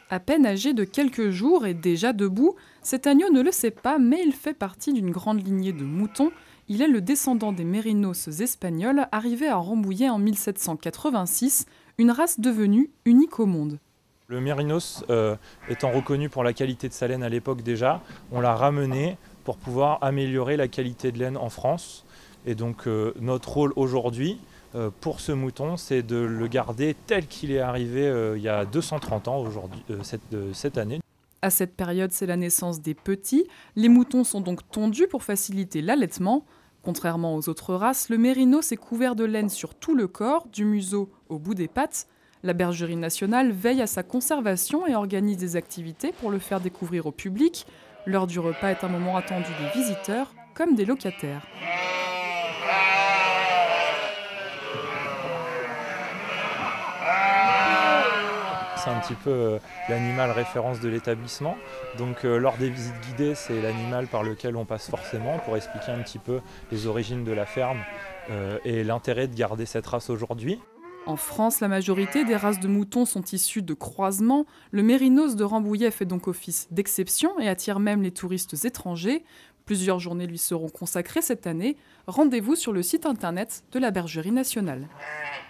À peine âgé de quelques jours et déjà debout, cet agneau ne le sait pas, mais il fait partie d'une grande lignée de moutons. Il est le descendant des mérinos espagnols arrivés à Rambouillet en 1786, une race devenue unique au monde. Le mérinos étant reconnu pour la qualité de sa laine à l'époque déjà, on l'a ramené pour pouvoir améliorer la qualité de laine en France. Et donc notre rôle aujourd'hui pour ce mouton, c'est de le garder tel qu'il est arrivé il y a 230 ans aujourd'hui, cette année. À cette période, c'est la naissance des petits. Les moutons sont donc tondus pour faciliter l'allaitement. Contrairement aux autres races, le mérinos est couvert de laine sur tout le corps, du museau au bout des pattes. La Bergerie nationale veille à sa conservation et organise des activités pour le faire découvrir au public. L'heure du repas est un moment attendu des visiteurs comme des locataires. C'est un petit peu l'animal référence de l'établissement. Donc lors des visites guidées, c'est l'animal par lequel on passe forcément pour expliquer un petit peu les origines de la ferme et l'intérêt de garder cette race aujourd'hui. En France, la majorité des races de moutons sont issues de croisements. Le mérinos de Rambouillet fait donc office d'exception et attire même les touristes étrangers. Plusieurs journées lui seront consacrées cette année. Rendez-vous sur le site internet de la Bergerie nationale.